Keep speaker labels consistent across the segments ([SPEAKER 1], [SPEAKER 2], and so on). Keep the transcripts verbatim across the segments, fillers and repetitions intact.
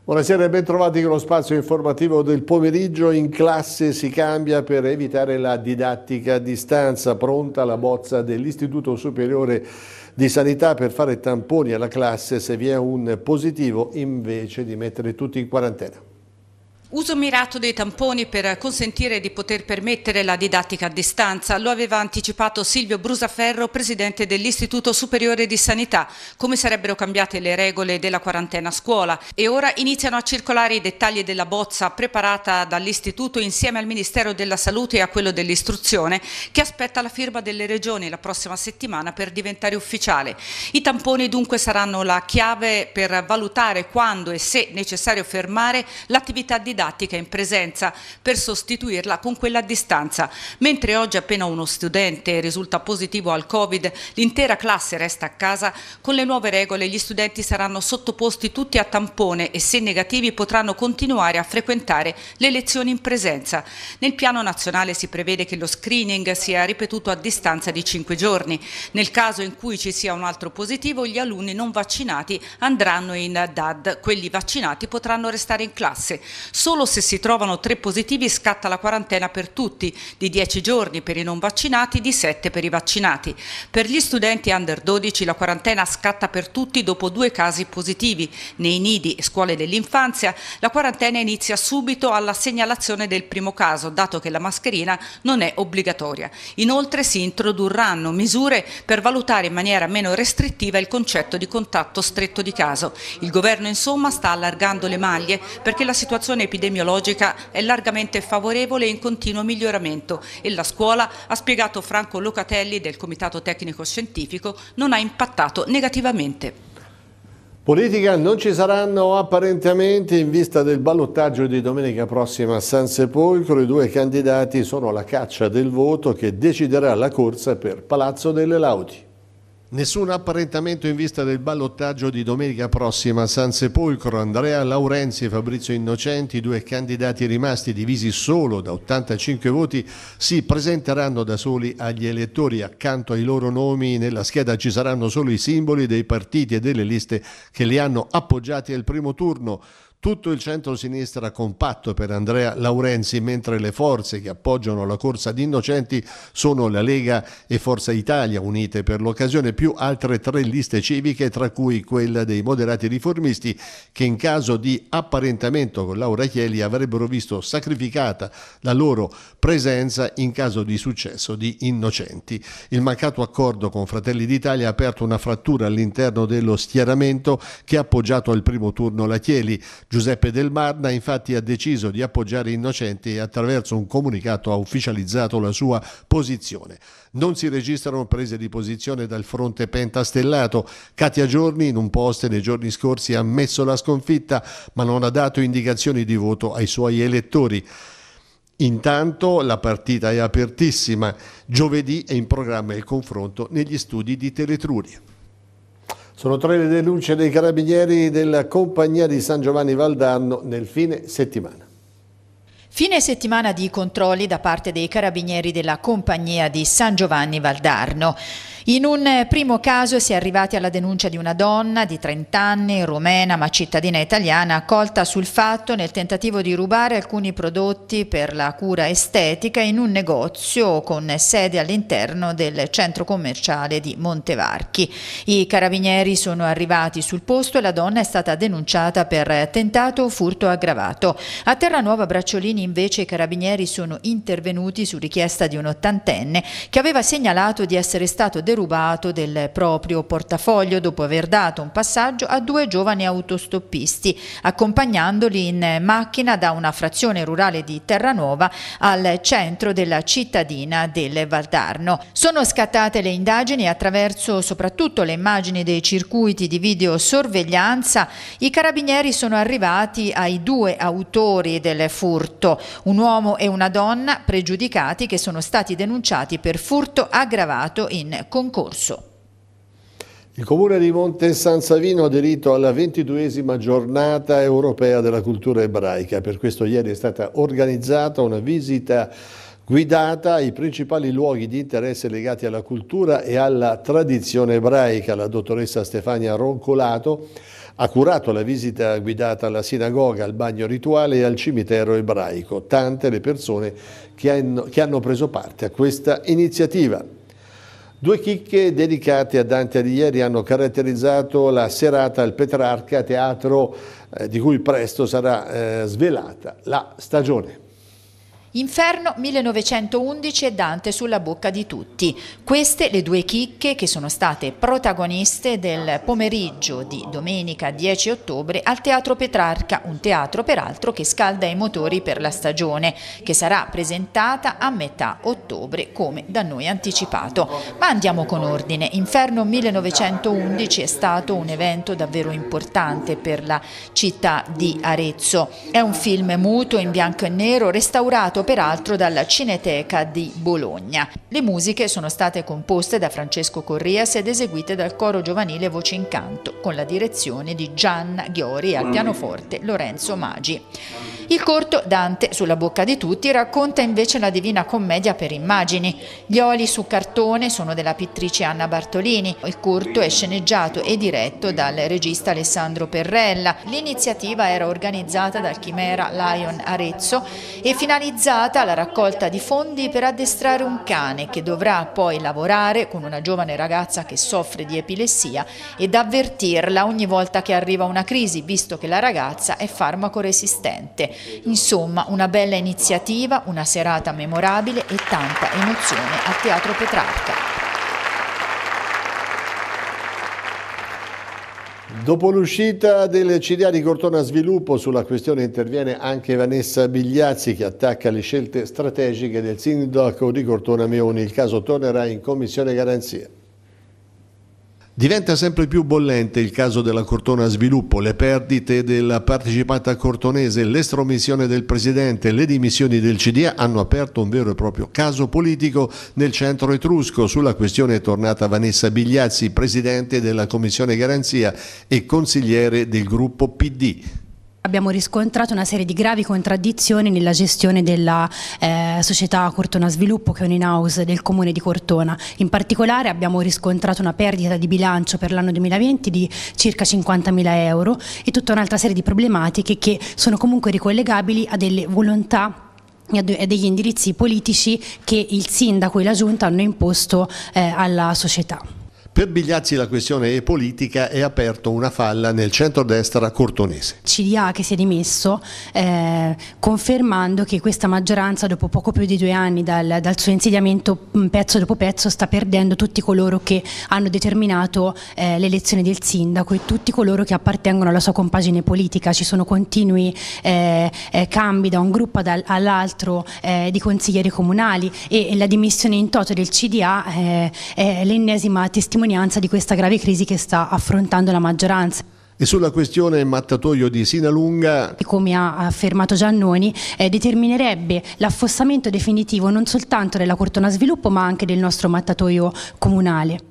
[SPEAKER 1] Buonasera e ben trovati con lo spazio informativo del pomeriggio. In classe si cambia per evitare la didattica a distanza. Pronta la bozza dell'Istituto Superiore di Sanità per fare tamponi alla classe se vi è un positivo invece di mettere tutti in quarantena.
[SPEAKER 2] Uso mirato dei tamponi per consentire di poter permettere la didattica a distanza. Lo aveva anticipato Silvio Brusaferro, presidente dell'Istituto Superiore di Sanità. Come sarebbero cambiate le regole della quarantena a scuola? E ora iniziano a circolare i dettagli della bozza preparata dall'Istituto insieme al Ministero della Salute e a quello dell'Istruzione, che aspetta la firma delle regioni la prossima settimana per diventare ufficiale. I tamponi dunque saranno la chiave per valutare quando e se necessario fermare l'attività didattica didattica in presenza per sostituirla con quella a distanza. Mentre oggi appena uno studente risulta positivo al Covid, l'intera classe resta a casa, con le nuove regole gli studenti saranno sottoposti tutti a tampone e se negativi potranno continuare a frequentare le lezioni in presenza. Nel piano nazionale si prevede che lo screening sia ripetuto a distanza di cinque giorni. Nel caso in cui ci sia un altro positivo, gli alunni non vaccinati andranno in D A D, quelli vaccinati potranno restare in classe. Solo se si trovano tre positivi scatta la quarantena per tutti, di dieci giorni per i non vaccinati, di sette per i vaccinati. Per gli studenti under dodici la quarantena scatta per tutti dopo due casi positivi. Nei nidi e scuole dell'infanzia la quarantena inizia subito alla segnalazione del primo caso, dato che la mascherina non è obbligatoria. Inoltre si introdurranno misure per valutare in maniera meno restrittiva il concetto di contatto stretto di caso. Il governo insomma sta allargando le maglie perché la situazione epidemiologica è largamente favorevole e in continuo miglioramento e la scuola, ha spiegato Franco Locatelli del Comitato Tecnico Scientifico, non ha impattato negativamente.
[SPEAKER 1] Politica non ci saranno apparentamenti in vista del ballottaggio di domenica prossima a San Sepolcro. I due candidati sono alla caccia del voto che deciderà la corsa per Palazzo delle Laudi. Nessun apparentamento in vista del ballottaggio di domenica prossima a San Sepolcro. Andrea Laurenzi e Fabrizio Innocenti, due candidati rimasti divisi solo da ottantacinque voti, si presenteranno da soli agli elettori. Accanto ai loro nomi nella scheda ci saranno solo i simboli dei partiti e delle liste che li hanno appoggiati al primo turno. Tutto il centro-sinistra compatto per Andrea Laurenzi, mentre le forze che appoggiano la corsa di Innocenti sono la Lega e Forza Italia, unite per l'occasione, più altre tre liste civiche, tra cui quella dei moderati riformisti, che in caso di apparentamento con Laura Chieli avrebbero visto sacrificata la loro presenza in caso di successo di Innocenti. Il mancato accordo con Fratelli d'Italia ha aperto una frattura all'interno dello schieramento che ha appoggiato al primo turno la Chieli. Giuseppe Del Marna infatti ha deciso di appoggiare Innocenti e attraverso un comunicato ha ufficializzato la sua posizione. Non si registrano prese di posizione dal fronte pentastellato. Katia Giorni in un post nei giorni scorsi ha ammesso la sconfitta ma non ha dato indicazioni di voto ai suoi elettori. Intanto la partita è apertissima. Giovedì è in programma il confronto negli studi di Teletruria. Sono tre le denunce dei carabinieri della Compagnia di San Giovanni Valdarno nel fine settimana.
[SPEAKER 3] Fine settimana di controlli da parte dei carabinieri della Compagnia di San Giovanni Valdarno. In un primo caso si è arrivati alla denuncia di una donna di trenta anni, rumena ma cittadina italiana, colta sul fatto nel tentativo di rubare alcuni prodotti per la cura estetica in un negozio con sede all'interno del centro commerciale di Montevarchi. I carabinieri sono arrivati sul posto e la donna è stata denunciata per tentato furto aggravato. A Terranuova Bracciolini invece i carabinieri sono intervenuti su richiesta di un ottantenne che aveva segnalato di essere stato derubato del proprio portafoglio dopo aver dato un passaggio a due giovani autostoppisti, accompagnandoli in macchina da una frazione rurale di Terranuova al centro della cittadina del Valdarno. Sono scattate le indagini e attraverso soprattutto le immagini dei circuiti di videosorveglianza i carabinieri sono arrivati ai due autori del furto, un uomo e una donna pregiudicati che sono stati denunciati per furto aggravato in concorso.
[SPEAKER 1] Il Comune di Monte San Savino ha aderito alla ventiduesima giornata europea della cultura ebraica. Per questo ieri è stata organizzata una visita guidata ai principali luoghi di interesse legati alla cultura e alla tradizione ebraica. La dottoressa Stefania Roncolato Ha curato la visita guidata alla sinagoga, al bagno rituale e al cimitero ebraico. Tante le persone che hanno, che hanno preso parte a questa iniziativa. Due chicche dedicate a Dante Alighieri hanno caratterizzato la serata al Petrarca, teatro eh, di cui presto sarà eh, svelata la stagione.
[SPEAKER 3] Inferno millenovecentoundici e Dante sulla bocca di tutti. Queste le due chicche che sono state protagoniste del pomeriggio di domenica dieci ottobre al Teatro Petrarca, un teatro peraltro che scalda i motori per la stagione, che sarà presentata a metà ottobre come da noi anticipato. Ma andiamo con ordine. Inferno millenovecentoundici è stato un evento davvero importante per la città di Arezzo. È un film muto in bianco e nero restaurato peraltro dalla Cineteca di Bologna. Le musiche sono state composte da Francesco Corrias ed eseguite dal coro giovanile Voce in Canto, con la direzione di Gianna Ghiori e al pianoforte Lorenzo Magi. Il corto Dante sulla bocca di tutti racconta invece la Divina Commedia per immagini. Gli oli su cartone sono della pittrice Anna Bartolini. Il corto è sceneggiato e diretto dal regista Alessandro Perrella. L'iniziativa era organizzata dal Chimera Lion Arezzo e finalizzata alla raccolta di fondi per addestrare un cane che dovrà poi lavorare con una giovane ragazza che soffre di epilessia ed avvertirla ogni volta che arriva una crisi, visto che la ragazza è farmaco resistente. Insomma, una bella iniziativa, una serata memorabile e tanta emozione al Teatro Petrarca.
[SPEAKER 1] Dopo l'uscita del C D A di Cortona Sviluppo, sulla questione interviene anche Vanessa Bigliazzi, che attacca le scelte strategiche del sindaco di Cortona Meoni. Il caso tornerà in Commissione Garanzia. Diventa sempre più bollente il caso della Cortona Sviluppo, le perdite della partecipata cortonese, l'estromissione del presidente e le dimissioni del C D A hanno aperto un vero e proprio caso politico nel centro etrusco. Sulla questione è tornata Vanessa Bigliazzi, presidente della Commissione Garanzia e consigliere del gruppo P D.
[SPEAKER 4] Abbiamo riscontrato una serie di gravi contraddizioni nella gestione della eh, società Cortona Sviluppo, che è un in-house del comune di Cortona. In particolare abbiamo riscontrato una perdita di bilancio per l'anno duemilaventi di circa cinquantamila euro e tutta un'altra serie di problematiche che sono comunque ricollegabili a delle volontà e degli indirizzi politici che il sindaco e la giunta hanno imposto eh, alla società.
[SPEAKER 1] Per Bigliazzi la questione è politica e ha aperto una falla nel centrodestra cortonese.
[SPEAKER 4] C D A che si è dimesso eh, confermando che questa maggioranza, dopo poco più di due anni dal, dal suo insediamento, pezzo dopo pezzo sta perdendo tutti coloro che hanno determinato eh, l'elezione del sindaco e tutti coloro che appartengono alla sua compagine politica. Ci sono continui eh, eh, cambi da un gruppo all'altro eh, di consiglieri comunali e, e la dimissione in toto del C D A eh, è l'ennesima testimonianza di questa grave crisi che sta affrontando la maggioranza.
[SPEAKER 1] E sulla questione mattatoio di Sinalunga,
[SPEAKER 4] come ha affermato Giannoni, eh, determinerebbe l'affossamento definitivo non soltanto della Cortona Sviluppo ma anche del nostro mattatoio comunale.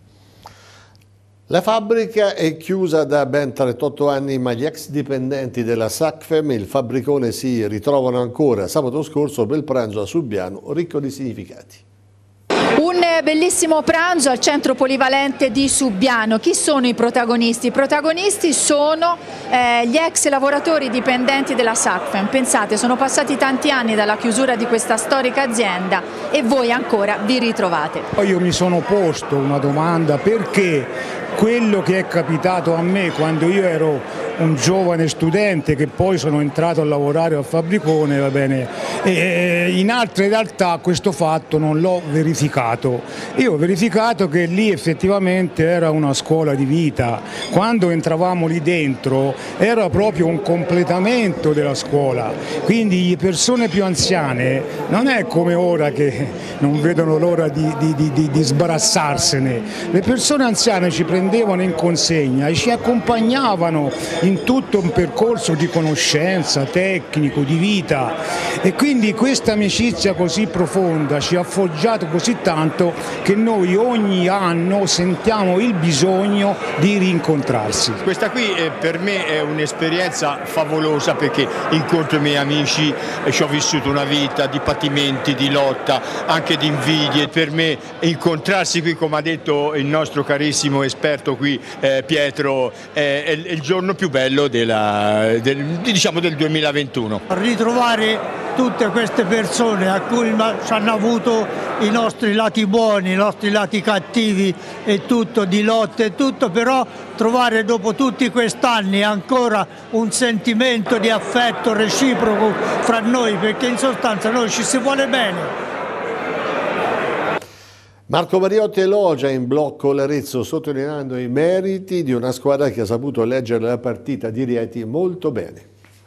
[SPEAKER 1] La fabbrica è chiusa da ben trentotto anni, ma gli ex dipendenti della Sacfem, il fabbricone, si ritrovano ancora. Sabato scorso bel pranzo a Subiano, ricco di significati.
[SPEAKER 3] Un bellissimo pranzo al centro polivalente di Subiano. Chi sono i protagonisti? I protagonisti sono eh, gli ex lavoratori dipendenti della Sacfem. Pensate, sono passati tanti anni dalla chiusura di questa storica azienda e voi ancora vi ritrovate.
[SPEAKER 5] Io mi sono posto una domanda: perché quello che è capitato a me quando io ero un giovane studente, che poi sono entrato a lavorare al fabbricone, va bene, e in altre realtà questo fatto non l'ho verificato. Io ho verificato che lì effettivamente era una scuola di vita. Quando entravamo lì dentro era proprio un completamento della scuola, quindi le persone più anziane non è come ora che non vedono l'ora di, di, di, di sbarazzarsene. Le persone anziane ci prendevano in consegna e ci accompagnavano in in tutto un percorso di conoscenza, tecnico, di vita, e quindi questa amicizia così profonda ci ha forgiato così tanto che noi ogni anno sentiamo il bisogno di rincontrarsi.
[SPEAKER 6] Questa qui eh, per me è un'esperienza favolosa, perché incontro i miei amici e ci ho vissuto una vita di patimenti, di lotta, anche di invidie. Per me incontrarsi qui, come ha detto il nostro carissimo esperto qui eh, Pietro, è, è il giorno più bello della, del, diciamo del duemilaventuno.
[SPEAKER 7] Ritrovare tutte queste persone a cui ci hanno avuto i nostri lati buoni, i nostri lati cattivi e tutto, di lotte e tutto, però trovare dopo tutti quest'anni ancora un sentimento di affetto reciproco fra noi, perché in sostanza noi ci si vuole bene.
[SPEAKER 1] Marco Mariotti elogia in blocco l'Arezzo, sottolineando i meriti di una squadra che ha saputo leggere la partita di Rieti molto bene.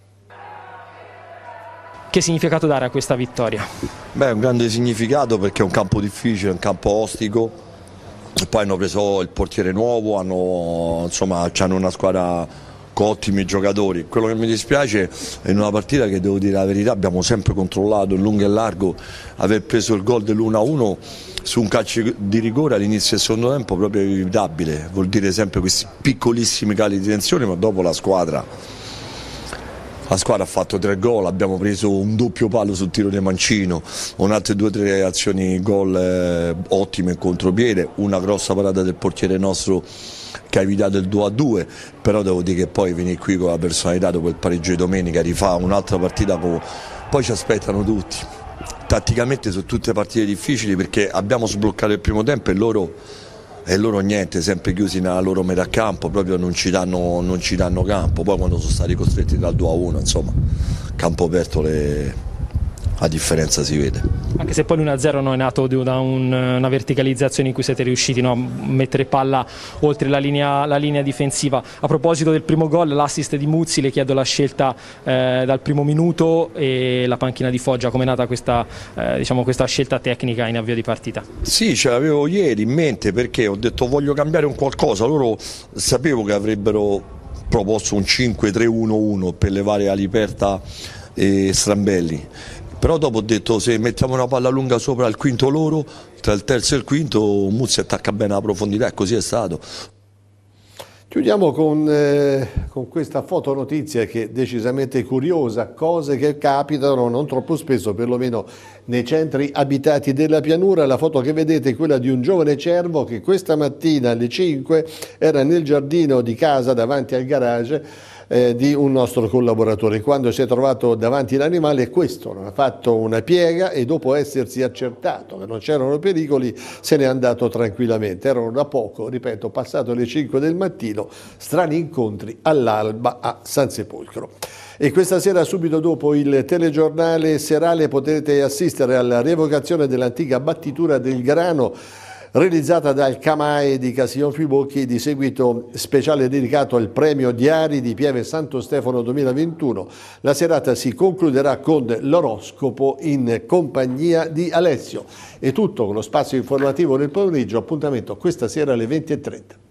[SPEAKER 8] Che significato dare a questa vittoria?
[SPEAKER 9] Beh, un grande significato, perché è un campo difficile, un campo ostico, e poi hanno preso il portiere nuovo, hanno, insomma, hanno una squadra con ottimi giocatori. Quello che mi dispiace è in una partita che, devo dire la verità, abbiamo sempre controllato in lungo e largo, aver preso il gol dell'uno a uno su un calcio di rigore all'inizio del secondo tempo proprio inevitabile, vuol dire sempre questi piccolissimi cali di tensione, ma dopo la squadra La squadra ha fatto tre gol, abbiamo preso un doppio palo sul tiro di Mancino, un'altre due o tre azioni gol eh, ottime in contropiede, una grossa parata del portiere nostro che ha evitato il due a due, però devo dire che poi venire qui con la personalità dopo il pareggio di domenica, rifà un'altra partita, con... poi ci aspettano tutti. Tatticamente sono tutte partite difficili, perché abbiamo sbloccato il primo tempo e loro... e loro niente, sempre chiusi nella loro metà campo, proprio non ci danno, non ci danno campo. Poi quando sono stati costretti dal due a uno, insomma, campo aperto le... la differenza si vede.
[SPEAKER 8] Anche se poi l'uno a zero non è nato da un, una verticalizzazione in cui siete riusciti, no, a mettere palla oltre la linea, la linea difensiva. A proposito del primo gol, l'assist di Muzzi, le chiedo la scelta eh, dal primo minuto e la panchina di Foggia, come è nata questa, eh, diciamo, questa scelta tecnica in avvio di partita?
[SPEAKER 9] Sì, ce l'avevo ieri in mente, perché ho detto voglio cambiare un qualcosa, loro sapevo che avrebbero proposto un cinque tre uno uno per levare Aliperta e Strambelli. Però dopo ho detto, se mettiamo una palla lunga sopra il quinto loro, tra il terzo e il quinto Muzzi attacca bene alla profondità, e così è stato.
[SPEAKER 1] Chiudiamo con, eh, con questa fotonotizia che è decisamente curiosa, cose che capitano non troppo spesso, perlomeno nei centri abitati della pianura. La foto che vedete è quella di un giovane cervo che questa mattina alle cinque era nel giardino di casa davanti al garage Eh, di un nostro collaboratore. Quando si è trovato davanti l'animale, questo non ha fatto una piega e dopo essersi accertato che non c'erano pericoli se n'è andato tranquillamente. Erano da poco, ripeto, passato le cinque del mattino, strani incontri all'alba a San Sepolcro. E questa sera, subito dopo il telegiornale serale, potete assistere alla rievocazione dell'antica battitura del grano realizzata dal Camae di Casillon Fibocchi, di seguito speciale dedicato al premio Diari di Pieve Santo Stefano duemilaventuno. La serata si concluderà con l'oroscopo in compagnia di Alessio. È tutto con lo spazio informativo del pomeriggio, appuntamento questa sera alle venti e trenta.